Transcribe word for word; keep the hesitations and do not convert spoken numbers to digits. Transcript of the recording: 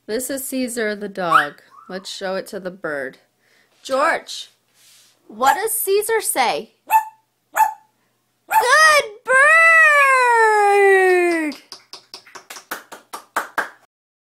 This is Caesar the dog. Let's show it to the bird. George, what does Caesar say?